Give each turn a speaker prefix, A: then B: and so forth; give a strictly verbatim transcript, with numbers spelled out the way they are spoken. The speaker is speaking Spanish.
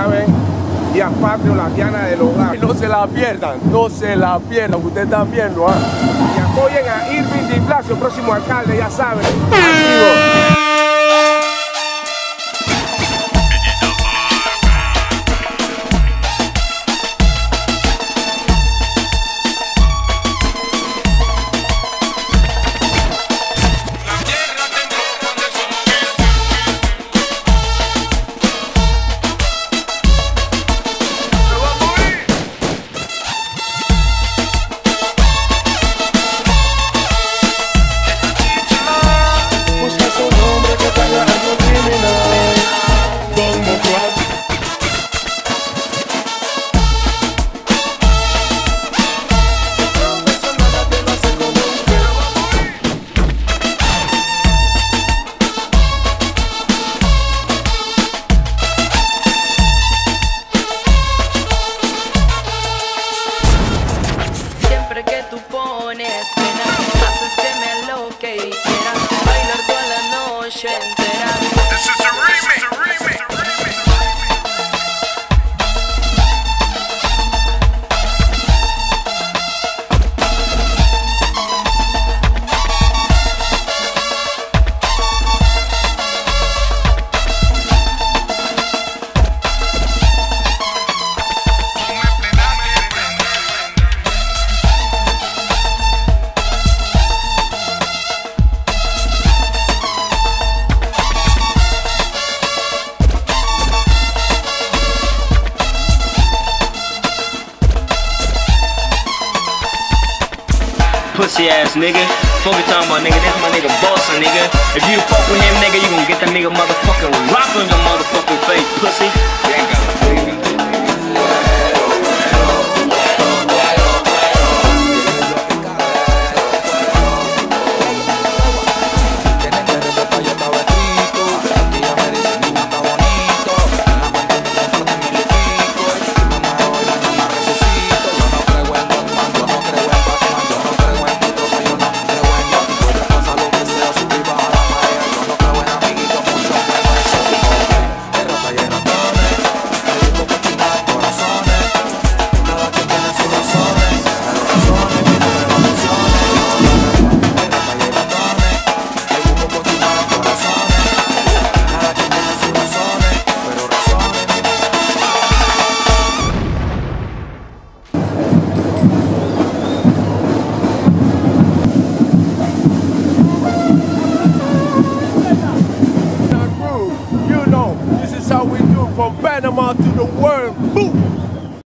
A: saben, Días Patrios, la Diana del hogar. No se la pierdan, no se la pierdan, ustedes están viendo, ¿ah? Y apoyen a Irving Di Blasio, próximo alcalde, ya saben. Activo.
B: Que tú pones pena, haces que me aloque y quiera bailar toda la noche entera.
C: This is a remix, a remix, a remix.
D: Pussy ass nigga, fuck you talking about nigga, this my nigga Bossa nigga. If you fuck with him nigga, you gon' get that nigga motherfucking rock on your motherfucking face, pussy.
A: From Panama to the world. Boom!